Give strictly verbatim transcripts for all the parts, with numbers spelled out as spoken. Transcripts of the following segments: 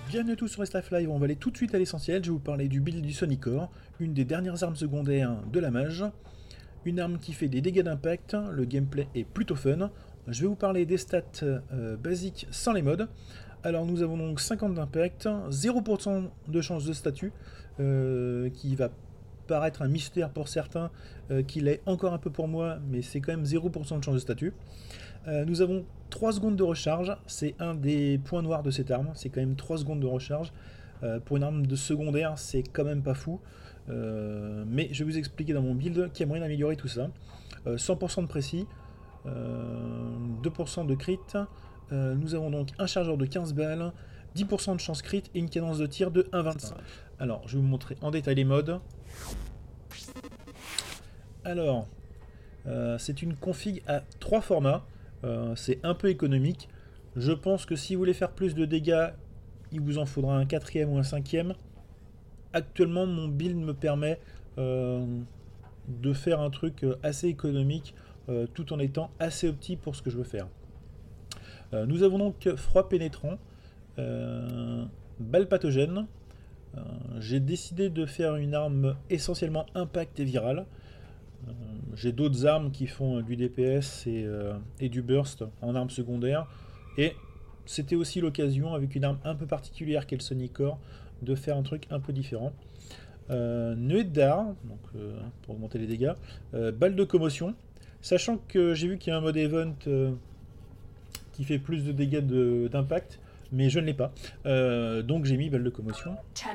Bienvenue à tous sur Restaf Live, on va aller tout de suite à l'essentiel. Je vais vous parler du build du Sonicor, une des dernières armes secondaires de la mage. Une arme qui fait des dégâts d'impact, le gameplay est plutôt fun. Je vais vous parler des stats euh, basiques sans les mods. Alors nous avons donc cinquante d'impact, zéro pour cent de chance de statut, euh, qui va paraître un mystère pour certains, euh, qui l'est encore un peu pour moi, mais c'est quand même zéro pour cent de chance de statut. Euh, nous avons trois secondes de recharge, c'est un des points noirs de cette arme, c'est quand même trois secondes de recharge. Euh, pour une arme de secondaire, c'est quand même pas fou. Euh, mais je vais vous expliquer dans mon build qu'il y a moyen d'améliorer tout ça. Euh, cent pour cent de précis, euh, deux pour cent de crit. Euh, nous avons donc un chargeur de quinze balles, dix pour cent de chance crit et une cadence de tir de un virgule vingt-cinq. Alors, je vais vous montrer en détail les modes. Alors, euh, c'est une config à trois formats. Euh, c'est un peu économique. Je pense que si vous voulez faire plus de dégâts, il vous en faudra un quatrième ou un cinquième. Actuellement, mon build me permet euh, de faire un truc assez économique, euh, tout en étant assez opti pour ce que je veux faire. Euh, nous avons donc froid pénétrant, euh, balle pathogène. Euh, J'ai décidé de faire une arme essentiellement impact et virale. Euh, J'ai d'autres armes qui font du D P S et, euh, et du burst en arme secondaire. Et c'était aussi l'occasion, avec une arme un peu particulière qu'est le Sonicor, de faire un truc un peu différent. Euh, Nuée de dard, donc, euh, pour augmenter les dégâts. Euh, balle de commotion. Sachant que j'ai vu qu'il y a un mode event euh, qui fait plus de dégâts d'impact, mais je ne l'ai pas. Euh, donc j'ai mis balle de commotion.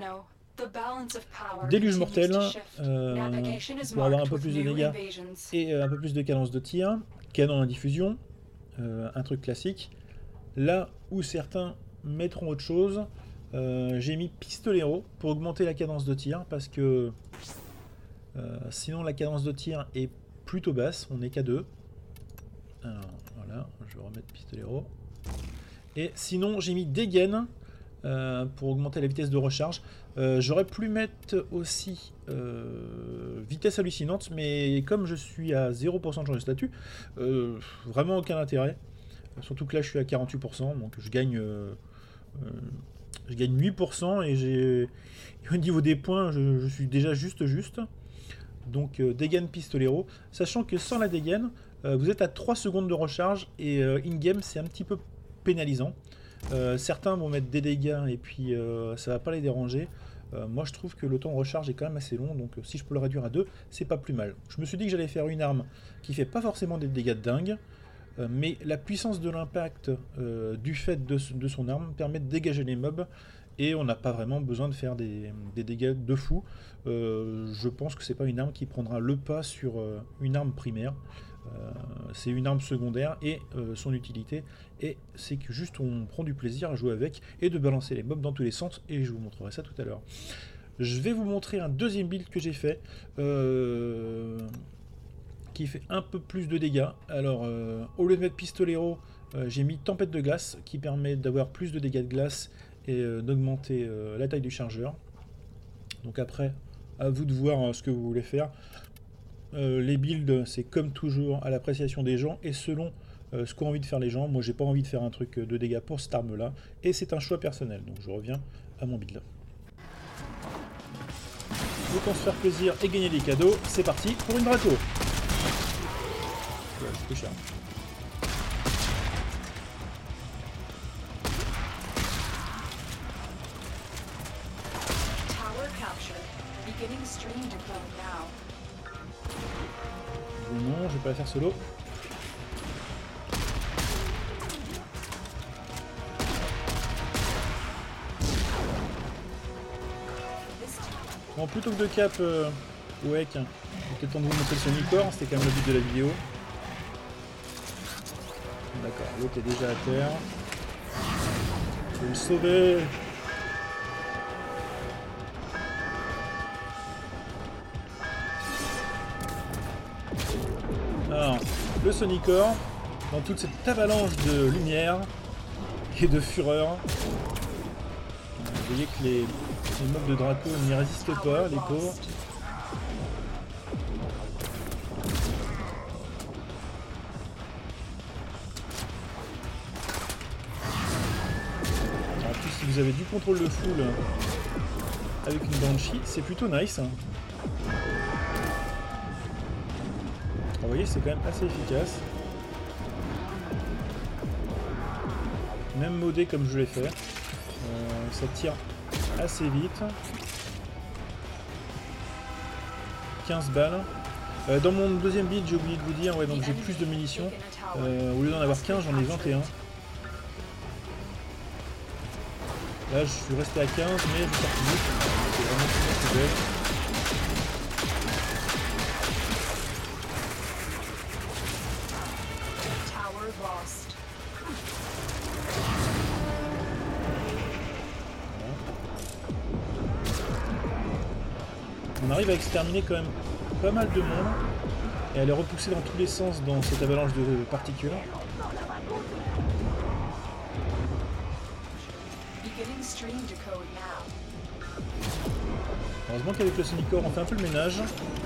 Déluge mortel, euh, pour avoir un peu plus de dégâts et euh, un peu plus de cadence de tir. Canon à diffusion, euh, un truc classique. Là où certains mettront autre chose, euh, j'ai mis pistolero pour augmenter la cadence de tir, parce que euh, sinon la cadence de tir est plutôt basse, on n'est qu'à deux. Alors voilà, je vais remettre pistolero. Et sinon j'ai mis dégaine euh, pour augmenter la vitesse de recharge. Euh, J'aurais pu mettre aussi euh, vitesse hallucinante, mais comme je suis à zéro pour cent de chance de statut, euh, vraiment aucun intérêt. Surtout que là je suis à quarante-huit pour cent, donc je gagne, euh, euh, je gagne huit pour cent et j'ai au niveau des points je, je suis déjà juste juste. Donc euh, dégaine pistolero, sachant que sans la dégaine, euh, vous êtes à trois secondes de recharge et euh, in-game c'est un petit peu pénalisant. Euh, certains vont mettre des dégâts et puis euh, ça va pas les déranger. Euh, moi je trouve que le temps de recharge est quand même assez long, donc euh, si je peux le réduire à deux, c'est pas plus mal. Je me suis dit que j'allais faire une arme qui fait pas forcément des dégâts de dingue, euh, mais la puissance de l'impact euh, du fait de, de son arme permet de dégager les mobs et on n'a pas vraiment besoin de faire des, des dégâts de fou. Euh, je pense que c'est pas une arme qui prendra le pas sur euh, une arme primaire. Euh, c'est une arme secondaire et euh, son utilité et c'est que juste on prend du plaisir à jouer avec et de balancer les mobs dans tous les sens, et je vous montrerai ça tout à l'heure. Je vais vous montrer un deuxième build que j'ai fait euh, qui fait un peu plus de dégâts. Alors euh, au lieu de mettre pistolero, euh, j'ai mis tempête de glace qui permet d'avoir plus de dégâts de glace et euh, d'augmenter euh, la taille du chargeur. Donc après à vous de voir euh, ce que vous voulez faire. Euh, les builds, c'est comme toujours à l'appréciation des gens et selon euh, ce qu'ont envie de faire les gens. Moi, j'ai pas envie de faire un truc de dégâts pour cette arme-là, et c'est un choix personnel. Donc, je reviens à mon build. Autant se faire plaisir et gagner des cadeaux. C'est parti pour une Draco. Ouais, c'est peu cher. Non, je vais pas la faire solo. Bon, plutôt que de cap, euh, ouais, il était temps de vous montrer le Sonicor, c'était quand même le but de la vidéo. D'accord, l'autre est déjà à terre. Je vais le sauver. Alors, le Sonicor, dans toute cette avalanche de lumière et de fureur, vous voyez que les, les mobs de Draco n'y résistent pas, les pauvres. vous avez du contrôle de full avec une Banshee, c'est plutôt nice. Alors, vous voyez, c'est quand même assez efficace. Même modé comme je l'ai fait. Euh, ça tire assez vite. quinze balles. Euh, dans mon deuxième build, j'ai oublié de vous dire, ouais, donc j'ai plus de munitions. Euh, au lieu d'en avoir quinze, j'en ai vingt et un. Là, je suis resté à quinze, mais je sors plus vite. C'est vraiment très belle. On arrive à exterminer quand même pas mal de monde et à les repousser dans tous les sens dans cette avalanche de particules. Heureusement qu'avec le Sonic Core on fait un peu le ménage.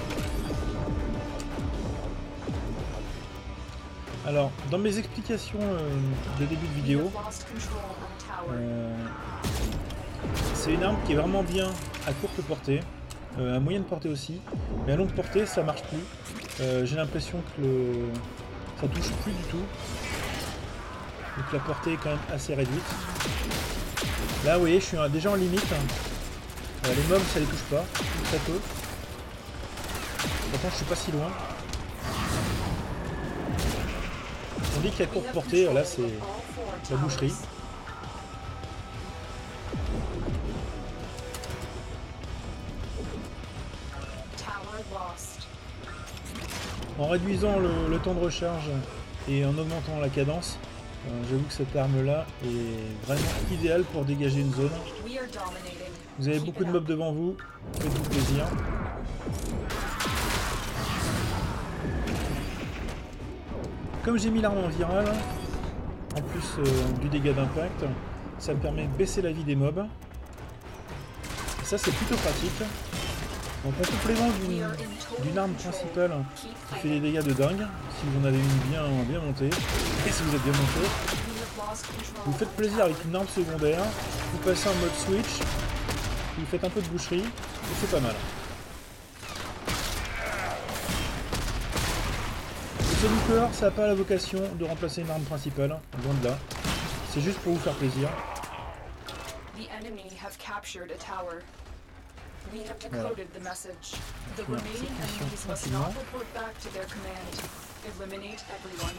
Alors, dans mes explications euh, de début de vidéo, euh, c'est une arme qui est vraiment bien à courte portée. Euh, à moyenne portée aussi, mais à longue portée ça marche plus. Euh, J'ai l'impression que le... ça touche plus du tout. Donc la portée est quand même assez réduite. Là vous voyez je suis déjà en limite. Euh, les mobs ça les touche pas, très peu. Pourtant je suis pas si loin. On dit qu'à courte portée, là c'est la boucherie. En réduisant le, le temps de recharge et en augmentant la cadence, euh, j'avoue que cette arme là est vraiment idéale pour dégager une zone. Vous avez beaucoup de mobs devant vous, faites-vous plaisir. Comme j'ai mis l'arme en virale, en plus euh, du dégât d'impact, ça me permet de baisser la vie des mobs. Et ça c'est plutôt pratique. Donc en complément d'une arme principale qui fait des dégâts de dingue, si vous en avez une bien, bien montée, et si vous êtes bien monté, vous faites plaisir avec une arme secondaire, vous passez en mode switch, vous faites un peu de boucherie, et c'est pas mal. Le Sonic Core, ça n'a pas la vocation de remplacer une arme principale, loin de là, c'est juste pour vous faire plaisir. We have decoded the message. The remaining enemies must not report back to their command. Eliminate everyone.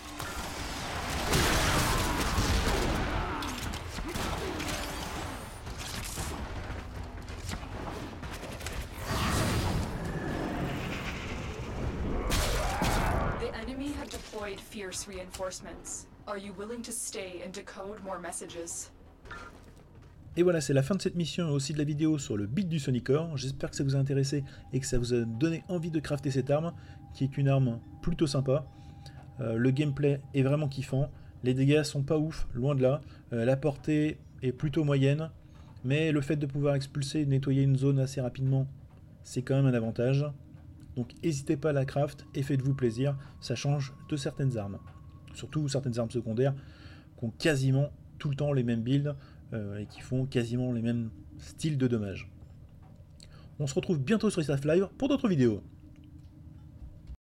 The enemy have deployed fierce reinforcements. Are you willing to stay and decode more messages? Et voilà, c'est la fin de cette mission et aussi de la vidéo sur le build du Sonic Core. J'espère que ça vous a intéressé et que ça vous a donné envie de crafter cette arme, qui est une arme plutôt sympa. Euh, le gameplay est vraiment kiffant, les dégâts sont pas ouf, loin de là. Euh, la portée est plutôt moyenne, mais le fait de pouvoir expulser et nettoyer une zone assez rapidement, c'est quand même un avantage. Donc n'hésitez pas à la craft et faites-vous plaisir, ça change de certaines armes. Surtout certaines armes secondaires qui ont quasiment tout le temps les mêmes builds, Euh, et qui font quasiment les mêmes styles de dommages. On se retrouve bientôt sur Xaf Live pour d'autres vidéos.